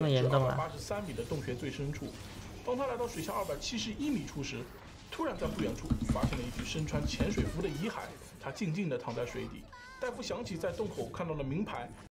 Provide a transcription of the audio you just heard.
更严重了。 283米的洞穴最深处。当他来到水下271米处时，突然在不远处发现了一具身穿潜水服的遗骸，他静静地躺在水底。戴夫想起在洞口看到了名牌